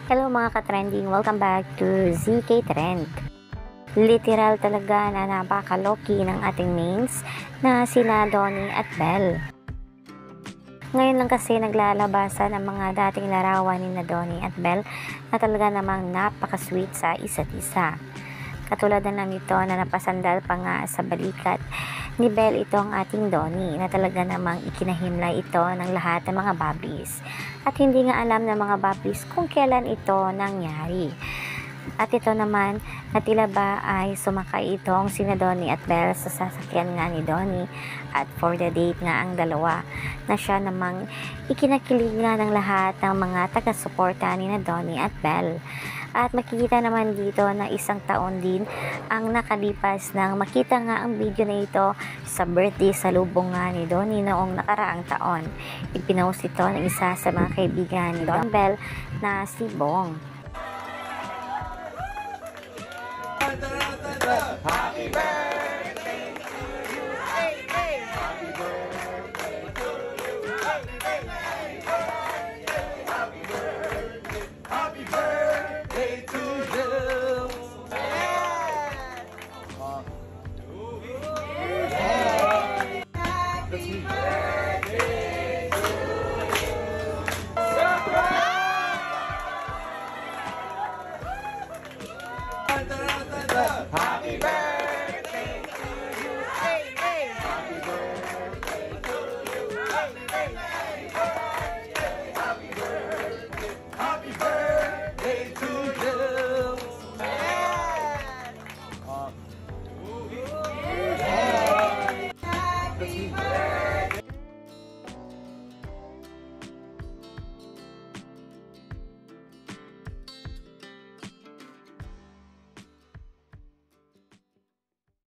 Hello mga ka-trending, welcome back to ZK Trend. Literal talaga na napakaloki ng ating mains na sila Donnie at Belle. Ngayon lang kasi naglalabasan ang mga dating larawan ni na Donnie at Belle na talaga namang napaka-sweet sa isa't isa. Katulad na lang ito na napasandal pa nga sa balikat ni Belle itong ating Donnie na talaga namang ikinahimlay ito ng lahat ng mga bablis. At hindi nga alam ng mga bablis kung kailan ito nangyari. At ito naman na tila ba ay sumakay itong sina Donnie at Belle sa sasakyan nga ni Donnie at for the date nga ang dalawa na siya namang ikinakilig nga ng lahat ng mga taga-suporta ni na Donnie at Belle. At makikita naman dito na isang taon din ang nakalipas nang makita nga ang video na ito sa birthday sa lubong nga ni Donnie noong nakaraang taon. Ipinost ito ng isa sa mga kaibigan ni Don Belle na si Bong.